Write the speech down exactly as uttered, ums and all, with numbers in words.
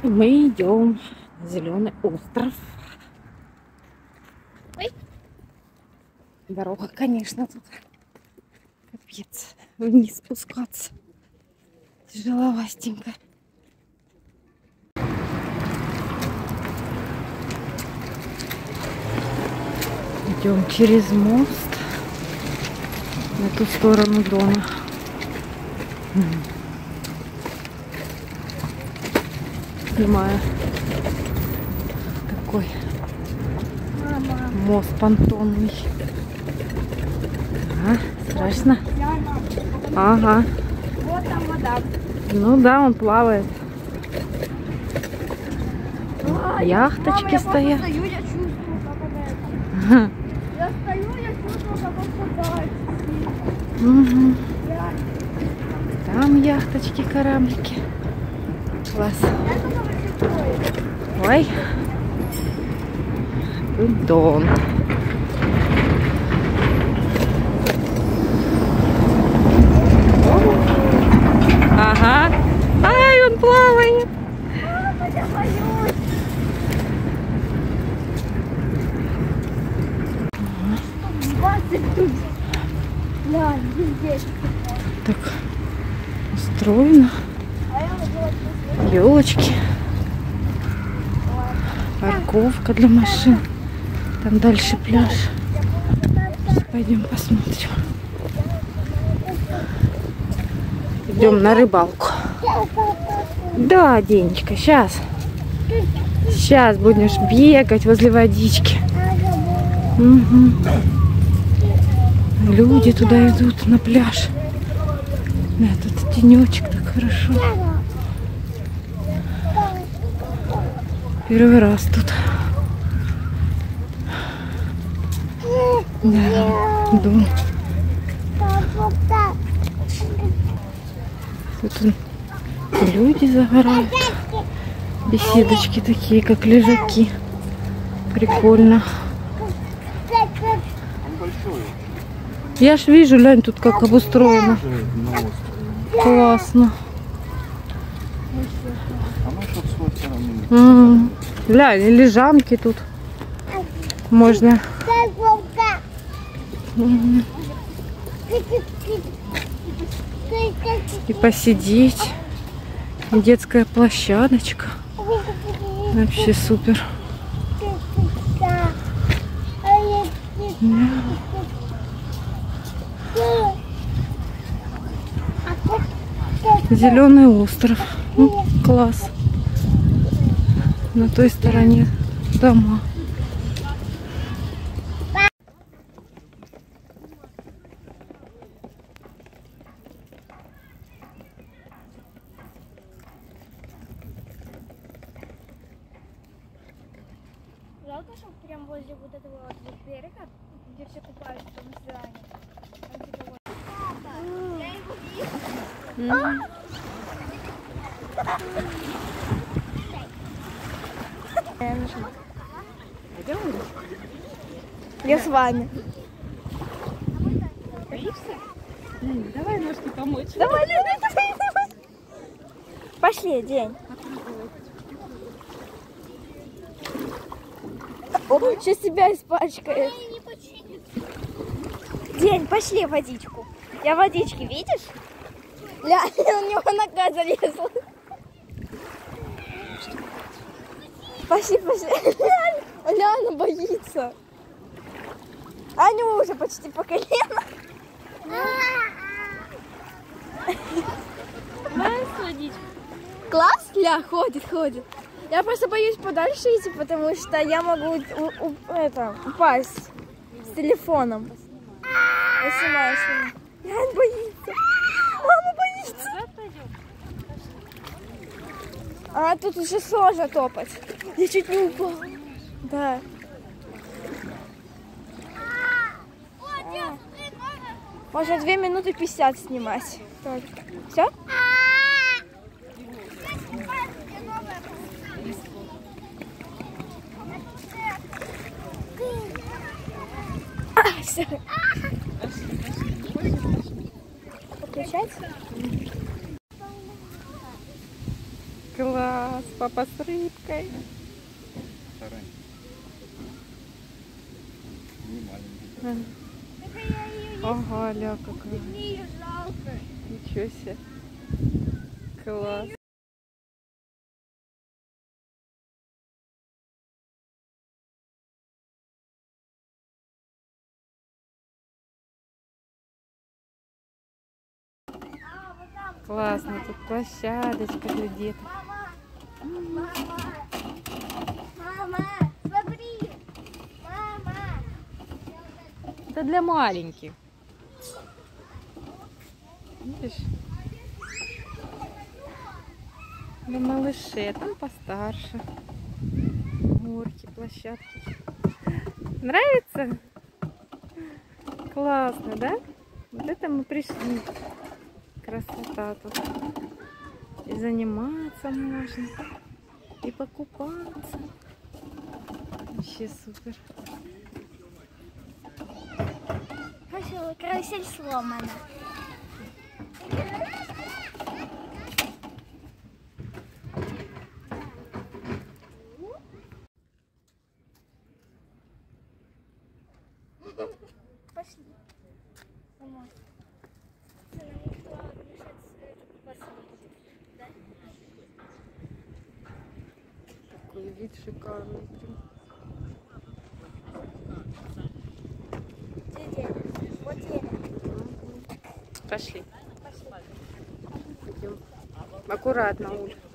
И мы идем на Зеленый остров. Ой. Дорога, конечно, тут капец. Вниз спускаться тяжеловастенько. Идем через мост на ту сторону дома. Снимаю такой мост понтонный. А, страшно? Ага. Вот там вода. Ну да, он плавает. А, Яхточки мама, стоят. Я стою, я чувствую, как она это. Я стою, я чувствую, как он катается. Угу. Там яхточки, кораблики. Класс. Ой. Тут дом. Ага. Ай, он плавает. Мама, я боюсь. двадцать тут. Да, здесь. Так устроено. Елочки. Парковка для машин. Там дальше пляж. Сейчас пойдем посмотрим. Идем на рыбалку. Да, Денечка, сейчас. Сейчас будешь бегать возле водички. Угу. Люди туда идут на пляж. Этот тенечек так хорошо. Первый раз тут. Да, дом. Тут люди загорают. Беседочки такие, как лежаки. Прикольно. Я ж вижу, глянь, тут как обустроено. Классно. М-м. Глянь, и лежанки тут. Можно. М-м. И посидеть. Детская площадочка. Вообще супер. Зеленый остров. Ну, класс. На той стороне дома. Жалко, что прям возле вот этого вот берега, где все купаются, там здание. Там типа вот. Я его вижу. Я нажму. Я с вами. Боишься? Давай ножки помочь. Давай, давай, давай, давай. Пошли, День. О, сейчас тебя испачкает. День, пошли в водичку. Я в водичке, видишь? Ля, у него нога залезла. Пошли, пошли. Ля, она боится. Аню уже почти по колено. Давай сходить. Класс? Ля, ходит, ходит. Я просто боюсь подальше идти, потому что я могу у, у, это, упасть с телефоном. Я снимаю, снимаю. Лян боится. Мама боится. А тут уже сложно топать. Я чуть не упала. Да. Можно две минуты пятьдесят снимать. Все? А, все. Подключать? Класс, папа с рыбкой. Тарань. Не маленький. Ага, ля какая. Мне ее жалко. Ничего себе. Класс. Классно, тут площадочка для деток. Мама, мама, смотри, мама. Это для маленьких. Видишь? Для малышей, а там постарше. Горки, площадки. Нравится? Классно, да? Вот это мы пришли. Красота тут. И заниматься можно. И покупаться. Вообще супер. Хорошо, карусель сломана. Пошли. Мама. Такой вид шикарный. Где дерево? Вот дерево. Пошли. Пошли. Идем. Аккуратно, Уль.